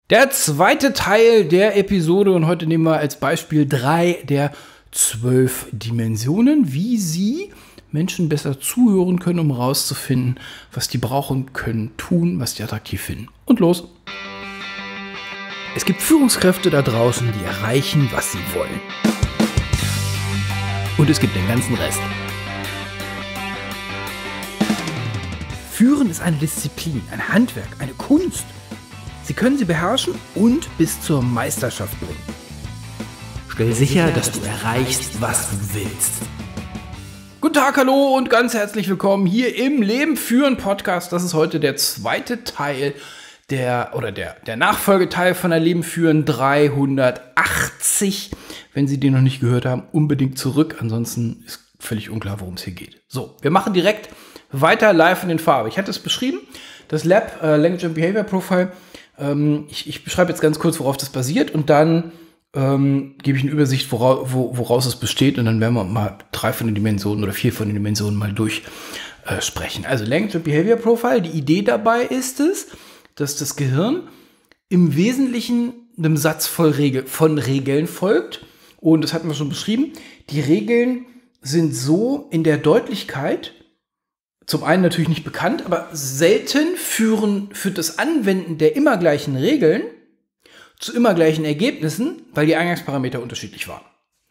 Der zweite Teil der Episode und heute nehmen wir als Beispiel 3 der 12 Dimensionen, wie Sie Menschen besser zuhören können, um herauszufinden, was die brauchen können, tun, was die attraktiv finden. Und los! Es gibt Führungskräfte da draußen, die erreichen, was sie wollen. Und es gibt den ganzen Rest. Führen ist eine Disziplin, ein Handwerk, eine Kunst. Sie können sie beherrschen und bis zur Meisterschaft bringen. Stell sicher, dass du erreichst, was du willst. Guten Tag, hallo und ganz herzlich willkommen hier im Leben führen Podcast. Das ist heute der zweite Teil der Nachfolgeteil von der Leben führen 380. Wenn Sie den noch nicht gehört haben, unbedingt zurück. Ansonsten ist völlig unklar, worum es hier geht. So, wir machen direkt weiter live in den Farben. Ich hatte es beschrieben, das Lab, Language and Behavior Profile. Ich beschreibe jetzt ganz kurz, worauf das basiert und dann gebe ich eine Übersicht, woraus es besteht und dann werden wir mal 3 von den Dimensionen oder 4 von den Dimensionen mal durchsprechen. Also Language and Behavior Profile, die Idee dabei ist es, dass das Gehirn im Wesentlichen einem Satz von Regeln folgt und das hatten wir schon beschrieben. Die Regeln sind so in der Deutlichkeit zum einen natürlich nicht bekannt, aber selten führt das Anwenden der immer gleichen Regeln zu immer gleichen Ergebnissen, weil die Eingangsparameter unterschiedlich waren.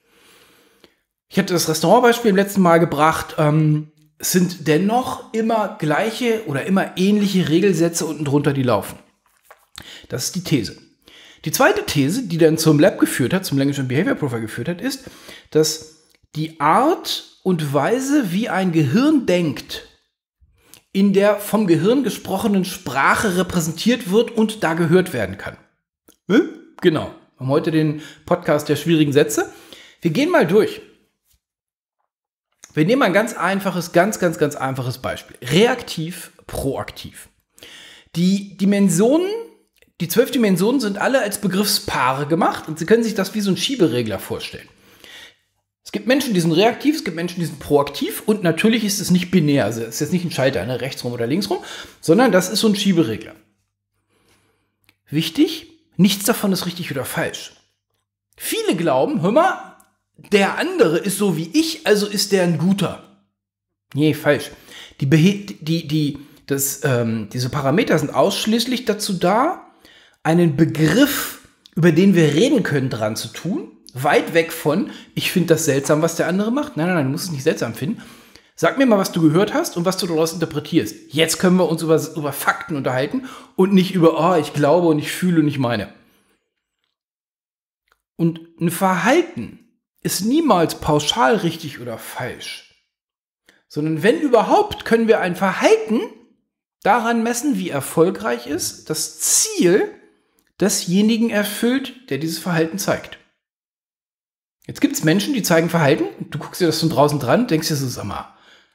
Ich hatte das Restaurantbeispiel im letzten Mal gebracht. Es sind dennoch immer gleiche oder immer ähnliche Regelsätze unten drunter, die laufen. Das ist die These. Die zweite These, die dann zum Lab geführt hat, zum Language and Behavior Profile geführt hat, ist, dass die Art und Weise, wie ein Gehirn denkt, in der vom Gehirn gesprochenen Sprache repräsentiert wird und da gehört werden kann. Genau. Wir haben heute den Podcast der schwierigen Sätze. Wir gehen mal durch. Wir nehmen ein ganz einfaches Beispiel. Reaktiv, proaktiv. Die 12 Dimensionen sind alle als Begriffspaare gemacht und Sie können sich das wie so ein Schieberegler vorstellen. Es gibt Menschen, die sind reaktiv, es gibt Menschen, die sind proaktiv und natürlich ist es nicht binär, also es ist jetzt nicht ein Schalter, ne, rechts rum oder links rum, sondern das ist so ein Schieberegler. Wichtig, nichts davon ist richtig oder falsch. Viele glauben, hör mal, der andere ist so wie ich, also ist der ein guter. Nee, falsch. Diese Parameter sind ausschließlich dazu da, einen Begriff, über den wir reden können, dran zu tun. Weit weg von, ich finde das seltsam, was der andere macht. Nein, du musst es nicht seltsam finden. Sag mir mal, was du gehört hast und was du daraus interpretierst. Jetzt können wir uns über Fakten unterhalten und nicht über, ich glaube und ich fühle und ich meine. Und ein Verhalten ist niemals pauschal richtig oder falsch. Sondern wenn überhaupt, können wir ein Verhalten daran messen, wie erfolgreich ist, das Ziel desjenigen erfüllt, der dieses Verhalten zeigt. Jetzt gibt es Menschen, die zeigen Verhalten, du guckst dir das von draußen dran, denkst dir so, sag mal,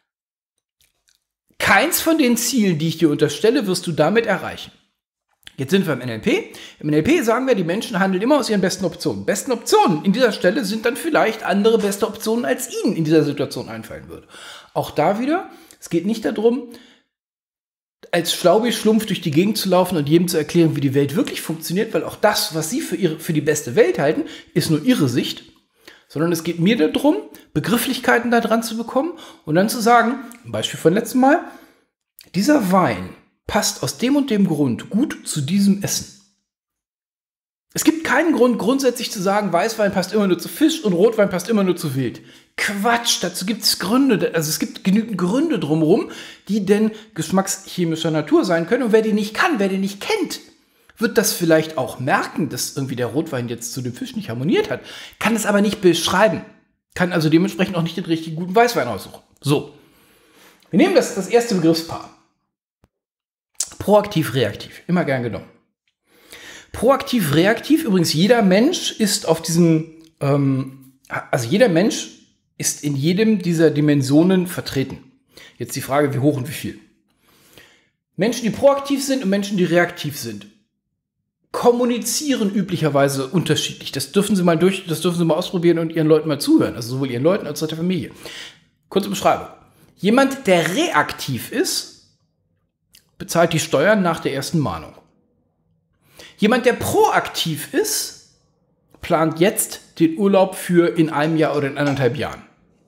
keins von den Zielen, die ich dir unterstelle, wirst du damit erreichen. Jetzt sind wir im NLP. Im NLP sagen wir, die Menschen handeln immer aus ihren besten Optionen. Besten Optionen in dieser Stelle sind dann vielleicht andere beste Optionen, als ihnen in dieser Situation einfallen würde. Auch da wieder, es geht nicht darum, als Schlaubi-Schlumpf durch die Gegend zu laufen und jedem zu erklären, wie die Welt wirklich funktioniert, weil auch das, was sie für die beste Welt halten, ist nur ihre Sicht. Sondern es geht mir darum, Begrifflichkeiten da dran zu bekommen und dann zu sagen, ein Beispiel von letztem Mal, dieser Wein passt aus dem und dem Grund gut zu diesem Essen. Es gibt keinen Grund, grundsätzlich zu sagen, Weißwein passt immer nur zu Fisch und Rotwein passt immer nur zu Wild. Quatsch, dazu gibt es Gründe, also es gibt genügend Gründe drumherum, die denn geschmackschemischer Natur sein können und wer die nicht kann, wer die nicht kennt, wird das vielleicht auch merken, dass irgendwie der Rotwein jetzt zu dem Fisch nicht harmoniert hat, kann es aber nicht beschreiben, kann also dementsprechend auch nicht den richtig guten Weißwein aussuchen. So, wir nehmen das erste Begriffspaar. Proaktiv, reaktiv, immer gern genommen. Proaktiv, reaktiv, übrigens jeder Mensch ist auf diesem, jeder Mensch ist in jedem dieser Dimensionen vertreten. Jetzt die Frage, wie hoch und wie viel. Menschen, die proaktiv sind und Menschen, die reaktiv sind, kommunizieren üblicherweise unterschiedlich. Das dürfen Sie mal ausprobieren und Ihren Leuten mal zuhören. Also sowohl Ihren Leuten als auch der Familie. Kurze Beschreibung. Jemand, der reaktiv ist, bezahlt die Steuern nach der ersten Mahnung. Jemand, der proaktiv ist, plant jetzt den Urlaub für in einem Jahr oder in 1,5 Jahren.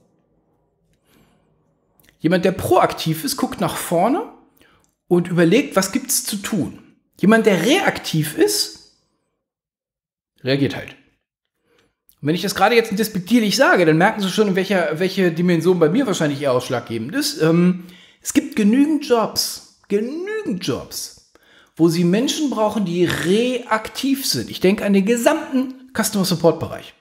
Jemand, der proaktiv ist, guckt nach vorne und überlegt, was gibt es zu tun. Jemand, der reaktiv ist, reagiert halt. Und wenn ich das gerade jetzt despektierlich sage, dann merken Sie schon, in welche Dimension bei mir wahrscheinlich eher ausschlaggebend ist. Es gibt genügend Jobs, wo Sie Menschen brauchen, die reaktiv sind. Ich denke an den gesamten Customer Support Bereich.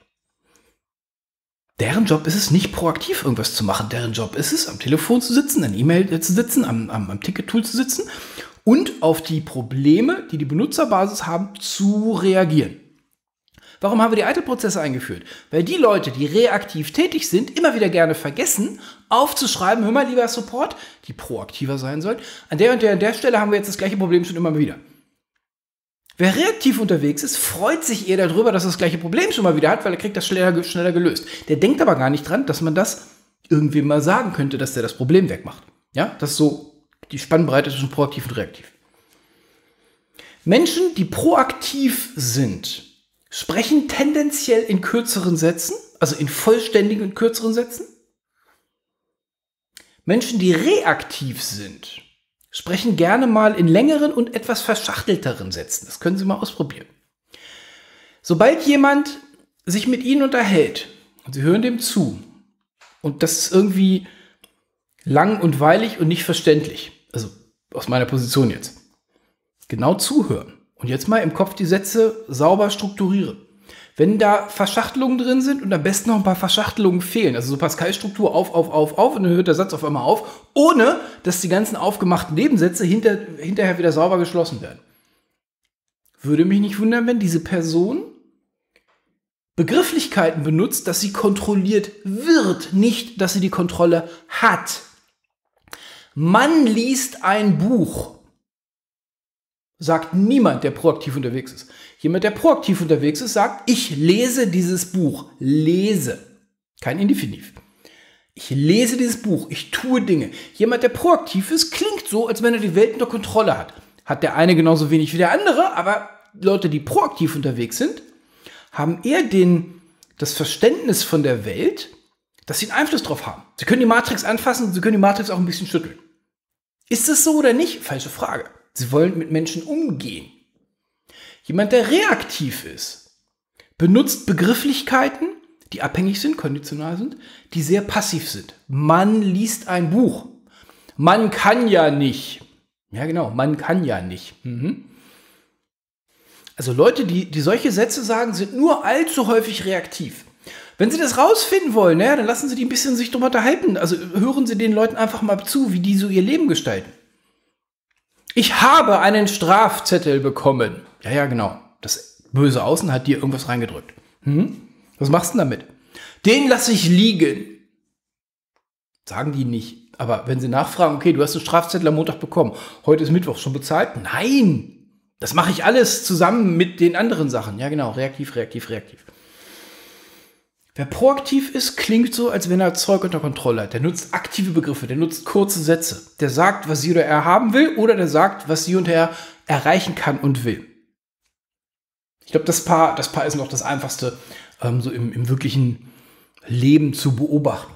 Deren Job ist es nicht, proaktiv irgendwas zu machen. Deren Job ist es, am Telefon zu sitzen, an E-Mail zu sitzen, am Ticket-Tool zu sitzen und auf die Probleme, die die Benutzerbasis haben, zu reagieren. Warum haben wir die Eitelprozesse eingeführt? Weil die Leute, die reaktiv tätig sind, immer wieder gerne vergessen, aufzuschreiben, hör mal, lieber Support, die proaktiver sein sollen. An der und der Stelle haben wir jetzt das gleiche Problem schon immer wieder. Wer reaktiv unterwegs ist, freut sich eher darüber, dass er das gleiche Problem schon mal wieder hat, weil er kriegt das schneller gelöst. Der denkt aber gar nicht dran, dass man das irgendwie mal sagen könnte, dass der das Problem wegmacht. Ja, das ist so die Spannbreite zwischen proaktiv und reaktiv. Menschen, die proaktiv sind, sprechen tendenziell in kürzeren Sätzen, also in vollständigen und kürzeren Sätzen. Menschen, die reaktiv sind, sprechen gerne mal in längeren und etwas verschachtelteren Sätzen. Das können Sie mal ausprobieren. Sobald jemand sich mit Ihnen unterhält und Sie hören dem zu und das ist irgendwie lang und weilig und nicht verständlich, also aus meiner Position jetzt, genau zuhören und jetzt mal im Kopf die Sätze sauber strukturieren. Wenn da Verschachtelungen drin sind und am besten noch ein paar Verschachtelungen fehlen, also so Pascal-Struktur auf und dann hört der Satz auf einmal auf, ohne dass die ganzen aufgemachten Nebensätze hinterher wieder sauber geschlossen werden. Würde mich nicht wundern, wenn diese Person Begrifflichkeiten benutzt, dass sie kontrolliert wird, nicht, dass sie die Kontrolle hat. Man liest ein Buch. Sagt niemand, der proaktiv unterwegs ist. Jemand, der proaktiv unterwegs ist, sagt, ich lese dieses Buch. Lese. Kein Indefinitiv. Ich lese dieses Buch. Ich tue Dinge. Jemand, der proaktiv ist, klingt so, als wenn er die Welt unter Kontrolle hat. Hat der eine genauso wenig wie der andere, aber Leute, die proaktiv unterwegs sind, haben eher das Verständnis von der Welt, dass sie einen Einfluss drauf haben. Sie können die Matrix anfassen und sie können die Matrix auch ein bisschen schütteln. Ist das so oder nicht? Falsche Frage. Sie wollen mit Menschen umgehen. Jemand, der reaktiv ist, benutzt Begrifflichkeiten, die abhängig sind, konditional sind, die sehr passiv sind. Man liest ein Buch. Man kann ja nicht. Ja, genau, man kann ja nicht. Also Leute, die solche Sätze sagen, sind nur allzu häufig reaktiv. Wenn Sie das rausfinden wollen, dann lassen Sie die ein bisschen sich drüber unterhalten. Also hören Sie den Leuten einfach mal zu, wie die so ihr Leben gestalten. Ich habe einen Strafzettel bekommen. Ja, genau. Das böse Außen hat dir irgendwas reingedrückt. Was machst du denn damit? Den lasse ich liegen. Sagen die nicht. Aber wenn sie nachfragen, okay, du hast einen Strafzettel am Montag bekommen. Heute ist Mittwoch, schon bezahlt? Nein. Das mache ich alles zusammen mit den anderen Sachen. Ja, genau. Reaktiv. Wer proaktiv ist, klingt so, als wenn er Zeug unter Kontrolle hat. Der nutzt aktive Begriffe, der nutzt kurze Sätze. Der sagt, was sie oder er haben will, oder der sagt, was sie und er erreichen kann und will. Ich glaube, das Paar ist noch das Einfachste, so im wirklichen Leben zu beobachten.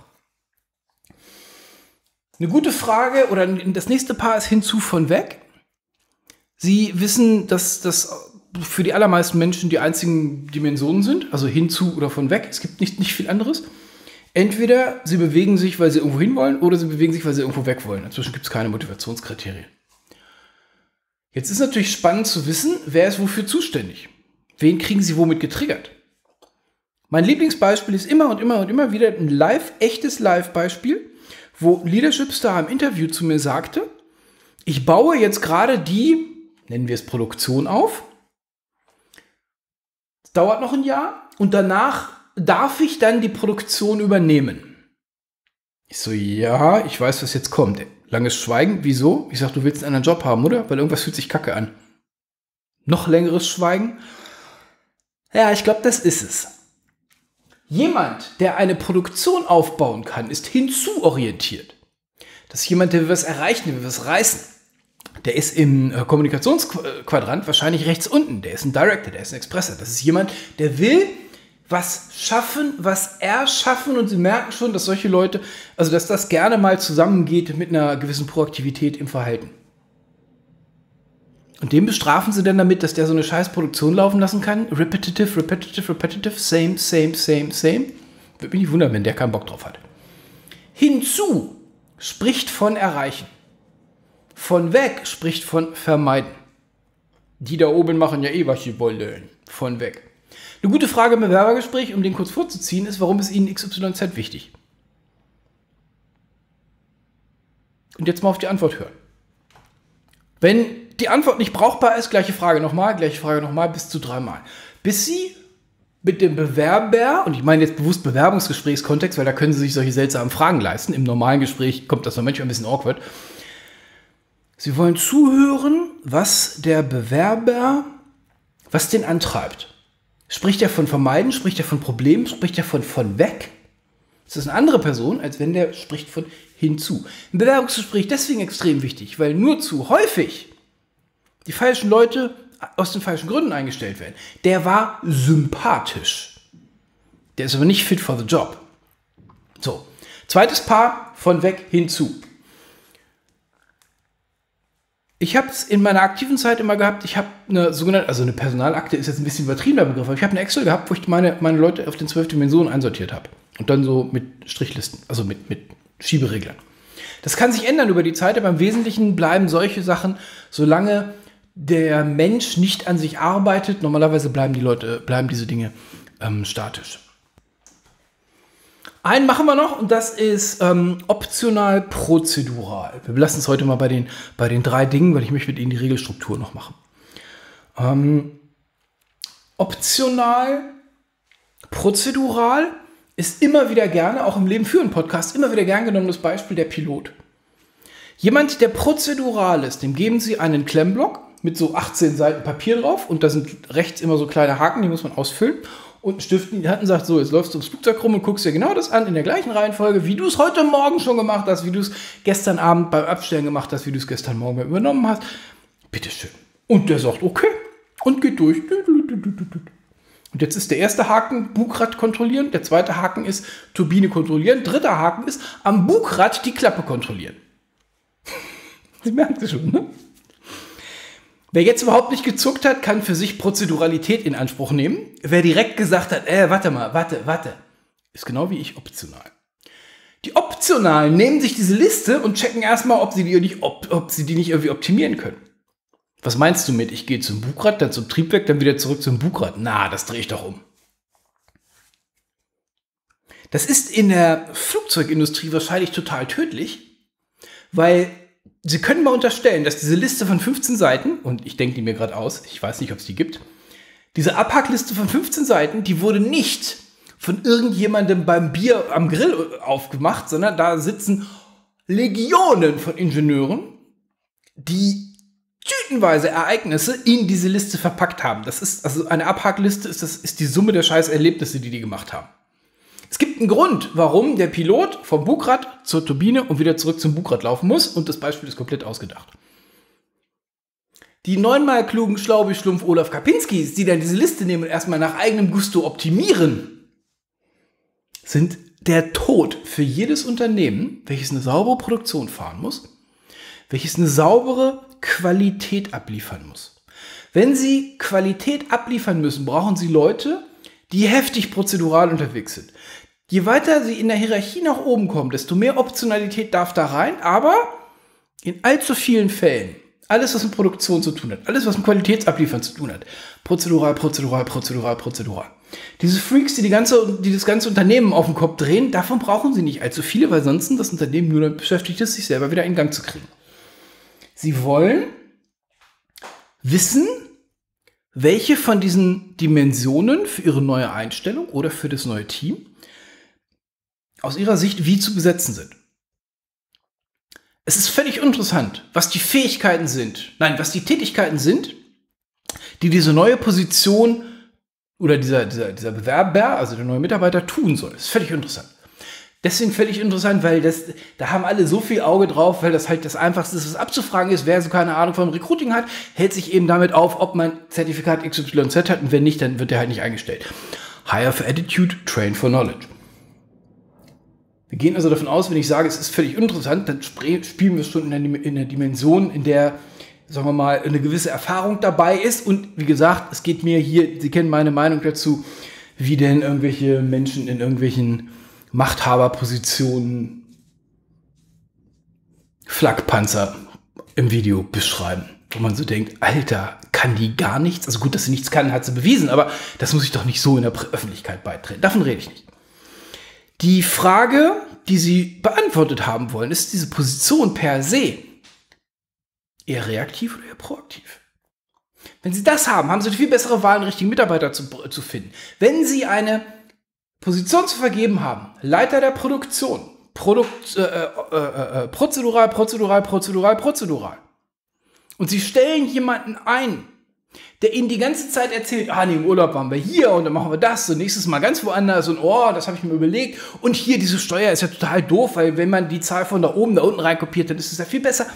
Eine gute Frage, oder das nächste Paar ist hinzu von weg. Sie wissen, dass das für die allermeisten Menschen die einzigen Dimensionen sind, also hinzu oder von weg. Es gibt nicht viel anderes. Entweder sie bewegen sich, weil sie irgendwo hin wollen, oder sie bewegen sich, weil sie irgendwo weg wollen. Inzwischen gibt es keine Motivationskriterien. Jetzt ist natürlich spannend zu wissen, wer ist wofür zuständig. Wen kriegen sie womit getriggert? Mein Lieblingsbeispiel ist immer und immer wieder ein echtes Live-Beispiel, wo Leadership Star im Interview zu mir sagte, ich baue jetzt gerade nennen wir es Produktion auf. Es dauert noch ein Jahr und danach darf ich dann die Produktion übernehmen. Ich so, ja, ich weiß, was jetzt kommt. Langes Schweigen, wieso? Ich sag, du willst einen anderen Job haben, oder? Weil irgendwas fühlt sich kacke an. Noch längeres Schweigen. Ja, ich glaube, das ist es. Jemand, der eine Produktion aufbauen kann, ist hinzuorientiert. Das ist jemand, der will was erreichen, der will was reißen. der ist im Kommunikationsquadrant wahrscheinlich rechts unten. Der ist ein Director, der ist ein Expresser. Das ist jemand, der will was schaffen, was erschaffen, und Sie merken schon, dass solche Leute, also dass das gerne mal zusammengeht mit einer gewissen Proaktivität im Verhalten. Und den bestrafen Sie dann damit, dass der so eine scheiß Produktion laufen lassen kann. Repetitive, repetitive, repetitive, same, same, same, same. Würde mich nicht wundern, wenn der keinen Bock drauf hat. Hinzu spricht von erreichen. Von weg spricht von vermeiden. Die da oben machen ja eh, was sie wollen. Von weg. Eine gute Frage im Bewerbergespräch, um den kurz vorzuziehen, ist, warum ist Ihnen XYZ wichtig? Und jetzt mal auf die Antwort hören. Wenn die Antwort nicht brauchbar ist, gleiche Frage nochmal, bis zu 3 Mal. Bis Sie mit dem Bewerber, und ich meine jetzt bewusst Bewerbungsgesprächskontext, weil da können Sie sich solche seltsamen Fragen leisten. Im normalen Gespräch kommt das manchmal ein bisschen awkward. Sie wollen zuhören, was der Bewerber, was den antreibt. Spricht er von vermeiden, spricht er von Problemen, spricht er von weg? Das ist eine andere Person, als wenn der spricht von hinzu. Ein Bewerbungsgespräch deswegen extrem wichtig, weil nur zu häufig die falschen Leute aus den falschen Gründen eingestellt werden. Der war sympathisch. Der ist aber nicht fit for the job. So, zweites Paar, von weg hinzu. Ich habe es in meiner aktiven Zeit immer gehabt, ich habe eine sogenannte, also eine Personalakte ist jetzt ein bisschen übertriebener Begriff, aber ich habe eine Excel gehabt, wo ich meine Leute auf den 12 Dimensionen einsortiert habe. Und dann so mit Strichlisten, also mit Schiebereglern. Das kann sich ändern über die Zeit, aber im Wesentlichen bleiben solche Sachen, solange der Mensch nicht an sich arbeitet, normalerweise bleiben diese Dinge statisch. Einen machen wir noch, und das ist optional prozedural. Wir belassen es heute mal bei den 3 Dingen, weil ich möchte mit Ihnen die Regelstruktur noch machen. Optional prozedural ist immer wieder gerne, auch im Leben für einen Podcast, immer wieder gern genommenes Beispiel der Pilot. Jemand, der prozedural ist, dem geben Sie einen Klemmblock mit so 18 Seiten Papier drauf, und da sind rechts immer so kleine Haken, die muss man ausfüllen. Und einen Stift in die Hand und sagt, so, jetzt läufst du ums Flugzeug rum und guckst dir genau das an, in der gleichen Reihenfolge, wie du es heute Morgen schon gemacht hast, wie du es gestern Abend beim Abstellen gemacht hast, wie du es gestern Morgen übernommen hast. Bitteschön. Und der sagt, okay, und geht durch. Und jetzt ist der erste Haken Bugrad kontrollieren, der zweite Haken ist Turbine kontrollieren, dritter Haken ist am Bugrad die Klappe kontrollieren. Sie merken es schon, ne? Wer jetzt überhaupt nicht gezuckt hat, kann für sich Prozeduralität in Anspruch nehmen. Wer direkt gesagt hat, warte, ist genau wie ich optional. Die Optionalen nehmen sich diese Liste und checken erstmal, ob sie die nicht irgendwie optimieren können. Was meinst du mit, ich gehe zum Bugrad, dann zum Triebwerk, dann wieder zurück zum Bugrad? Na, das drehe ich doch um. Das ist in der Flugzeugindustrie wahrscheinlich total tödlich, weil Sie können mal unterstellen, dass diese Liste von 15 Seiten, und ich denke die mir gerade aus, ich weiß nicht, ob es die gibt, diese Abhackliste von 15 Seiten, die wurde nicht von irgendjemandem beim Bier am Grill aufgemacht, sondern da sitzen Legionen von Ingenieuren, die tütenweise Ereignisse in diese Liste verpackt haben. Das ist, also eine Abhackliste ist die Summe der scheiß Erlebnisse, die gemacht haben. Es gibt einen Grund, warum der Pilot vom Bugrad zur Turbine und wieder zurück zum Bugrad laufen muss, und das Beispiel ist komplett ausgedacht. Die 9-mal klugen Schlaubi-Schlumpf Olaf Kapinskis, die dann diese Liste nehmen und erstmal nach eigenem Gusto optimieren, sind der Tod für jedes Unternehmen, welches eine saubere Produktion fahren muss, welches eine saubere Qualität abliefern muss. Wenn Sie Qualität abliefern müssen, brauchen Sie Leute, die heftig prozedural unterwegs sind. Je weiter Sie in der Hierarchie nach oben kommen, desto mehr Optionalität darf da rein, aber in allzu vielen Fällen, alles, was mit Produktion zu tun hat, alles, was mit Qualitätsabliefern zu tun hat, prozedural. Diese Freaks, die das ganze Unternehmen auf den Kopf drehen, davon brauchen Sie nicht allzu viele, weil sonst das Unternehmen nur damit beschäftigt ist, sich selber wieder in Gang zu kriegen. Sie wollen wissen, welche von diesen Dimensionen für Ihre neue Einstellung oder für das neue Team aus Ihrer Sicht wie zu besetzen sind. Es ist völlig interessant, was die Fähigkeiten sind, was die Tätigkeiten sind, die diese neue Position oder dieser Bewerber, also der neue Mitarbeiter, tun soll. Das ist völlig interessant. Deswegen völlig interessant, weil da haben alle so viel Auge drauf, weil das halt das Einfachste ist, was abzufragen ist. Wer so keine Ahnung vom Recruiting hat, hält sich eben damit auf, ob man Zertifikat XYZ hat und wenn nicht, dann wird der halt nicht eingestellt. Hire for Attitude, Train for Knowledge. Wir gehen also davon aus, wenn ich sage, es ist völlig interessant, dann spielen wir schon in der Dimension, in der, sagen wir mal, eine gewisse Erfahrung dabei ist. Und wie gesagt, es geht mir hier, Sie kennen meine Meinung dazu, wie denn irgendwelche Menschen in irgendwelchen Machthaberpositionen Flakpanzer im Video beschreiben. Wo man so denkt, Alter, kann die gar nichts? Also gut, dass sie nichts kann, hat sie bewiesen, aber das muss ich doch nicht so in der Öffentlichkeit beitreten. Davon rede ich nicht. Die Frage, die Sie beantwortet haben wollen, ist diese Position per se eher reaktiv oder eher proaktiv? Wenn Sie das haben, haben Sie eine viel bessere Wahl, einen richtigen Mitarbeiter zu finden. Wenn Sie eine Position zu vergeben haben, Leiter der Produktion, prozedural. Und Sie stellen jemanden ein, der Ihnen die ganze Zeit erzählt, nee, im Urlaub waren wir hier und dann machen wir das und nächstes Mal ganz woanders und das habe ich mir überlegt und hier diese Steuer ist ja total doof, weil wenn man die Zahl von da oben da unten reinkopiert, dann ist es ja viel besser.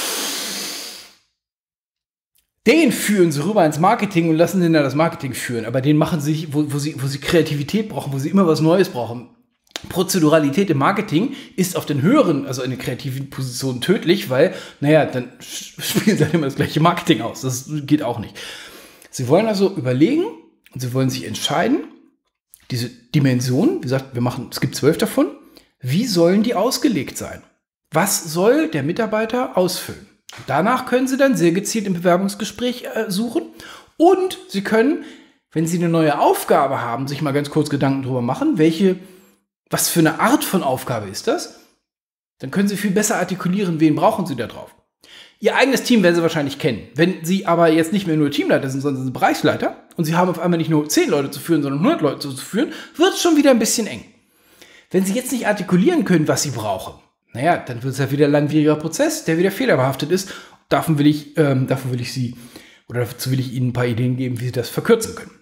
Den führen Sie rüber ins Marketing und lassen den da das Marketing führen. Aber den machen Sie, wo Sie Kreativität brauchen, wo Sie immer was Neues brauchen. Prozeduralität im Marketing ist auf den höheren, also in den kreativen Positionen tödlich, weil, dann spielen Sie halt immer das gleiche Marketing aus. Das geht auch nicht. Sie wollen also überlegen und Sie wollen sich entscheiden, diese Dimensionen, wie gesagt, es gibt 12 davon, wie sollen die ausgelegt sein? Was soll der Mitarbeiter ausfüllen? Danach können Sie dann sehr gezielt im Bewerbungsgespräch suchen und Sie können, wenn Sie eine neue Aufgabe haben, sich mal ganz kurz Gedanken darüber machen, was für eine Art von Aufgabe ist das? Dann können Sie viel besser artikulieren, wen brauchen Sie da drauf. Ihr eigenes Team werden Sie wahrscheinlich kennen. Wenn Sie aber jetzt nicht mehr nur Teamleiter sind, sondern sind Bereichsleiter und Sie haben auf einmal nicht nur 10 Leute zu führen, sondern 100 Leute zu führen, wird es schon wieder ein bisschen eng. Wenn Sie jetzt nicht artikulieren können, was Sie brauchen, dann wird es ja wieder ein langwieriger Prozess, der wieder fehlerbehaftet ist. Dazu will ich Ihnen ein paar Ideen geben, wie Sie das verkürzen können.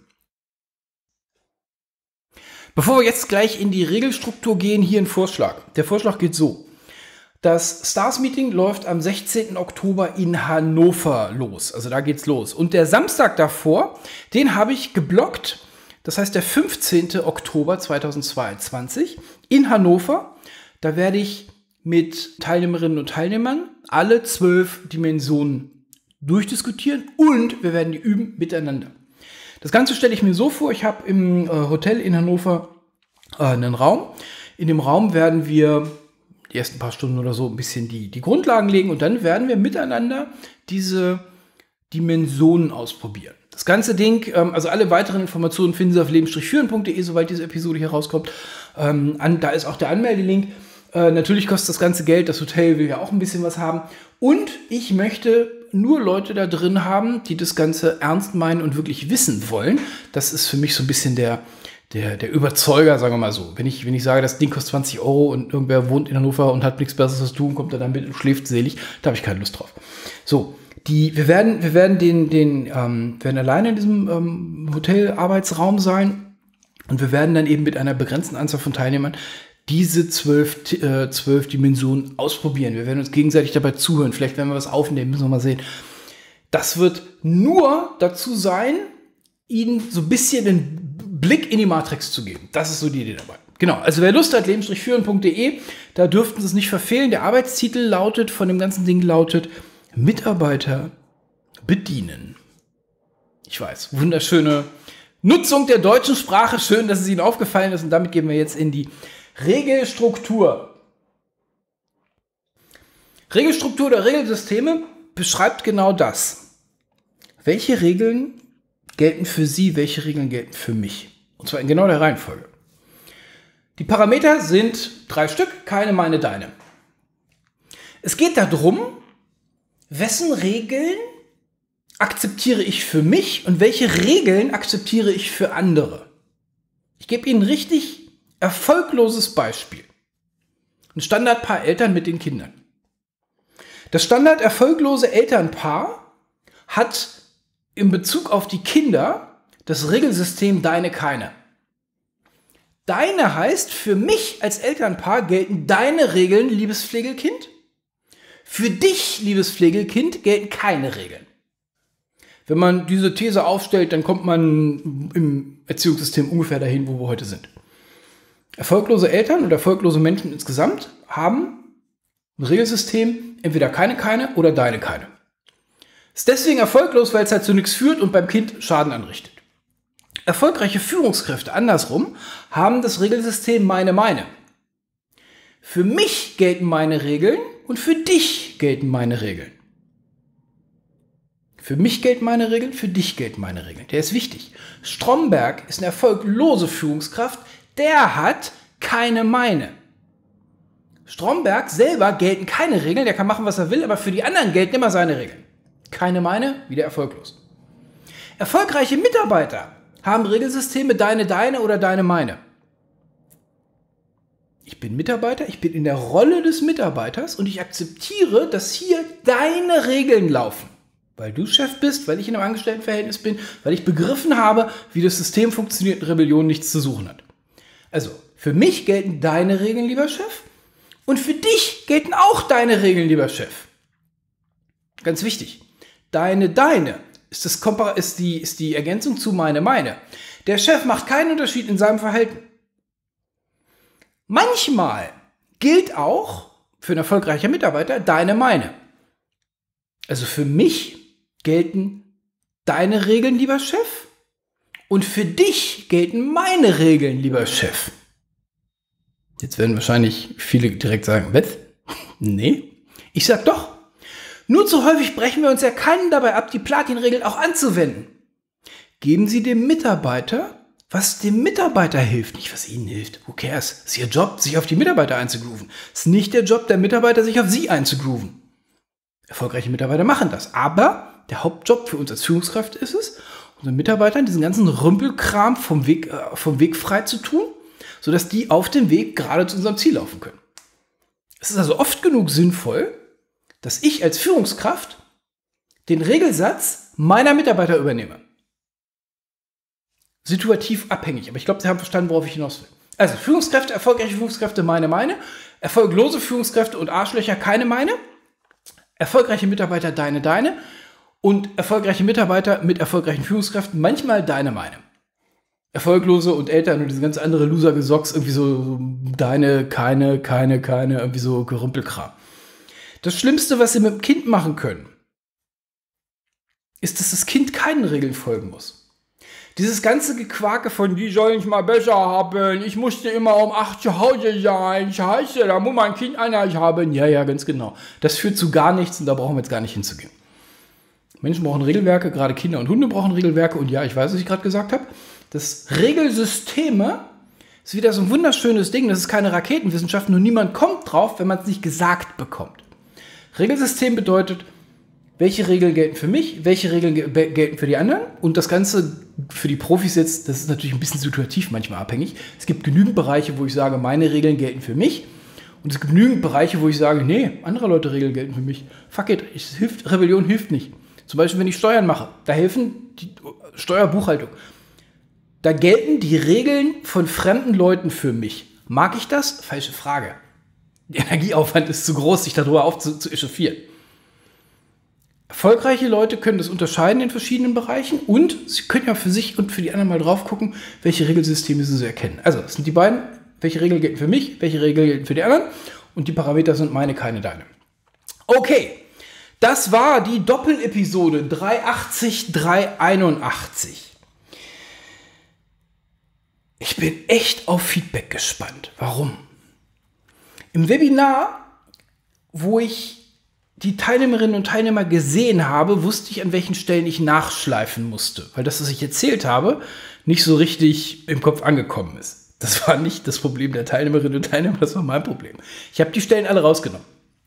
Bevor wir jetzt gleich in die Regelstruktur gehen, hier ein Vorschlag. Der Vorschlag geht so. Das Stars-Meeting läuft am 16. Oktober in Hannover los. Also da geht's los. Und der Samstag davor, den habe ich geblockt. Das heißt, der 15. Oktober 2022 in Hannover. Da werde ich mit Teilnehmerinnen und Teilnehmern alle 12 Dimensionen durchdiskutieren und wir werden die üben miteinander. Das Ganze stelle ich mir so vor, ich habe im Hotel in Hannover einen Raum. In dem Raum werden wir die ersten paar Stunden oder so ein bisschen die Grundlagen legen und dann werden wir miteinander diese Dimensionen ausprobieren. Das ganze Ding, also alle weiteren Informationen finden Sie auf leben-führen.de, soweit diese Episode hier rauskommt. Da ist auch der Anmeldelink. Natürlich kostet das ganze Geld, das Hotel will ja auch ein bisschen was haben. Und ich möchte nur Leute da drin haben, die das Ganze ernst meinen und wirklich wissen wollen. Das ist für mich so ein bisschen der Überzeuger, sagen wir mal so. Wenn ich sage, das Ding kostet 20 Euro und irgendwer wohnt in Hannover und hat nichts Besseres zu tun, kommt er dann mit und schläft selig, da habe ich keine Lust drauf. So, wir werden alleine in diesem Hotel-Arbeitsraum sein und wir werden dann eben mit einer begrenzten Anzahl von Teilnehmern diese 12 Dimensionen ausprobieren. Wir werden uns gegenseitig dabei zuhören. Vielleicht werden wir was aufnehmen, müssen wir mal sehen. Das wird nur dazu sein, Ihnen so ein bisschen den Blick in die Matrix zu geben. Das ist so die Idee dabei. Genau, also wer Lust hat, leben-führen.de, da dürften Sie es nicht verfehlen. Der Arbeitstitel von dem ganzen Ding lautet Mitarbeiter bedienen. Ich weiß, wunderschöne Nutzung der deutschen Sprache. Schön, dass es Ihnen aufgefallen ist. Und damit gehen wir jetzt in die Regelstruktur. Regelstruktur der Regelsysteme beschreibt genau das. Welche Regeln gelten für Sie, welche Regeln gelten für mich? Und zwar in genau der Reihenfolge. Die Parameter sind 3 Stück, keine, meine, deine. Es geht darum, wessen Regeln akzeptiere ich für mich und welche Regeln akzeptiere ich für andere. Ich gebe Ihnen ein richtig erfolgloses Beispiel. Ein Standardpaar Eltern mit den Kindern. Das standarderfolglose Elternpaar hat in Bezug auf die Kinder das Regelsystem deine keine. Deine heißt, für mich als Elternpaar gelten deine Regeln, liebes Pflegekind. Für dich, liebes Pflegekind, gelten keine Regeln. Wenn man diese These aufstellt, dann kommt man im Erziehungssystem ungefähr dahin, wo wir heute sind. Erfolglose Eltern und erfolglose Menschen insgesamt haben ein Regelsystem, entweder keine oder deine keine. Ist deswegen erfolglos, weil es halt zu nichts führt und beim Kind Schaden anrichtet. Erfolgreiche Führungskräfte andersrum haben das Regelsystem meine. Für mich gelten meine Regeln und für dich gelten meine Regeln. Für mich gelten meine Regeln, für dich gelten meine Regeln. Der ist wichtig. Stromberg ist eine erfolglose Führungskraft, der hat keine meine. Stromberg selber gelten keine Regeln, der kann machen, was er will, aber für die anderen gelten immer seine Regeln. Keine meine, wieder erfolglos. Erfolgreiche Mitarbeiter haben Regelsysteme deine oder deine meine. Ich bin Mitarbeiter, ich bin in der Rolle des Mitarbeiters und ich akzeptiere, dass hier deine Regeln laufen. Weil du Chef bist, weil ich in einem Angestelltenverhältnis bin, weil ich begriffen habe, wie das System funktioniert und Rebellion nichts zu suchen hat. Also, für mich gelten deine Regeln, lieber Chef, und für dich gelten auch deine Regeln, lieber Chef. Ganz wichtig. Deine ist die Ergänzung zu meine. Der Chef macht keinen Unterschied in seinem Verhalten. Manchmal gilt auch für einen erfolgreichen Mitarbeiter deine meine. Also für mich gelten deine Regeln, lieber Chef, und für dich gelten meine Regeln, lieber Chef. Jetzt werden wahrscheinlich viele direkt sagen, was? Nee. Ich sag doch. Nur zu häufig brechen wir uns ja keinen dabei ab, die Platin-Regel auch anzuwenden. Geben Sie dem Mitarbeiter, was dem Mitarbeiter hilft, nicht was Ihnen hilft. Who cares? Es ist Ihr Job, sich auf die Mitarbeiter einzugrooven. Es ist nicht der Job der Mitarbeiter, sich auf Sie einzugrooven. Erfolgreiche Mitarbeiter machen das. Aber der Hauptjob für uns als Führungskräfte ist es, unseren Mitarbeitern diesen ganzen Rümpelkram vom Weg frei zu tun, sodass die auf dem Weg gerade zu unserem Ziel laufen können. Es ist also oft genug sinnvoll, dass ich als Führungskraft den Regelsatz meiner Mitarbeiter übernehme. Situativ abhängig, aber ich glaube, Sie haben verstanden, worauf ich hinaus will. Also Führungskräfte, erfolgreiche Führungskräfte, meine. Erfolglose Führungskräfte und Arschlöcher, keine meine. Erfolgreiche Mitarbeiter, deine. Und erfolgreiche Mitarbeiter mit erfolgreichen Führungskräften, manchmal meine. Erfolglose und Eltern und diese ganze andere Loser-Gesocks, irgendwie so deine, keine, irgendwie so Gerümpelkram. Das Schlimmste, was Sie mit dem Kind machen können, ist, dass das Kind keinen Regeln folgen muss. Dieses ganze Gequake von, die sollen es mal besser haben, ich musste immer um 8 zu Hause sein, scheiße, da muss mein Kind Einheit haben. Ja, ganz genau. Das führt zu gar nichts und da brauchen wir jetzt gar nicht hinzugehen. Menschen brauchen Regelwerke, gerade Kinder und Hunde brauchen Regelwerke und ja, ich weiß, was ich gerade gesagt habe. Das Regelsysteme ist wieder so ein wunderschönes Ding, das ist keine Raketenwissenschaft, nur niemand kommt drauf, wenn man es nicht gesagt bekommt. Regelsystem bedeutet, welche Regeln gelten für mich, welche Regeln gelten für die anderen und das Ganze für die Profis jetzt, das ist natürlich ein bisschen situativ manchmal abhängig. Es gibt genügend Bereiche, wo ich sage, meine Regeln gelten für mich und es gibt genügend Bereiche, wo ich sage, nee, andere Leute Regeln gelten für mich. Fuck it, Rebellion hilft nicht. Zum Beispiel, wenn ich Steuern mache, da helfen die Steuerbuchhaltung. Da gelten die Regeln von fremden Leuten für mich. Mag ich das? Falsche Frage. Der Energieaufwand ist zu groß, sich darüber zu echauffieren. Erfolgreiche Leute können das unterscheiden in verschiedenen Bereichen und sie können ja für sich und für die anderen mal drauf gucken, welche Regelsysteme sie so erkennen. Also, das sind die beiden, welche Regeln gelten für mich, welche Regeln gelten für die anderen und die Parameter sind meine, keine, deine. Okay, das war die Doppelepisode 380-381. Ich bin echt auf Feedback gespannt. Warum? Im Webinar, wo ich die Teilnehmerinnen und Teilnehmer gesehen habe, wusste ich, an welchen Stellen ich nachschleifen musste, weil das, was ich erzählt habe, nicht so richtig im Kopf angekommen ist. Das war nicht das Problem der Teilnehmerinnen und Teilnehmer, das war mein Problem. Ich habe die Stellen alle rausgenommen.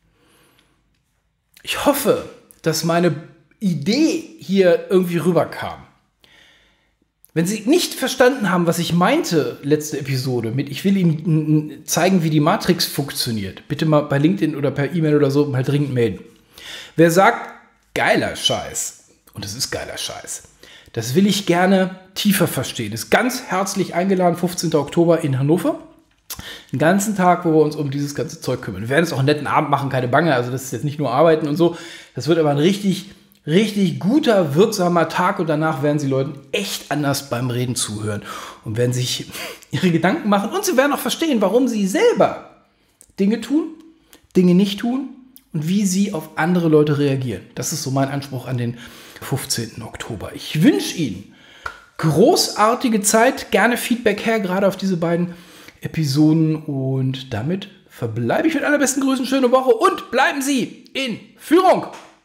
Ich hoffe, dass meine Idee hier irgendwie rüberkam. Wenn Sie nicht verstanden haben, was ich meinte, letzte Episode, mit ich will Ihnen zeigen, wie die Matrix funktioniert, bitte mal bei LinkedIn oder per E-Mail oder so mal dringend melden. Wer sagt, geiler Scheiß, und es ist geiler Scheiß, Das will ich gerne tiefer verstehen. Ist ganz herzlich eingeladen, 15. Oktober in Hannover. Den ganzen Tag, wo wir uns um dieses ganze Zeug kümmern. Wir werden jetzt auch einen netten Abend machen, keine Bange. Also das ist jetzt nicht nur Arbeiten und so. Das wird aber ein richtig guter, wirksamer Tag. Und danach werden Sie Leuten echt anders beim Reden zuhören. Und werden sich ihre Gedanken machen. Und sie werden auch verstehen, warum sie selber Dinge tun, Dinge nicht tun. Und wie sie auf andere Leute reagieren. Das ist so mein Anspruch an den 15. Oktober. Ich wünsche Ihnen großartige Zeit. Gerne Feedback her, gerade auf diese beiden Episoden. Und damit verbleibe ich mit allerbesten Grüßen. Schöne Woche und bleiben Sie in Führung.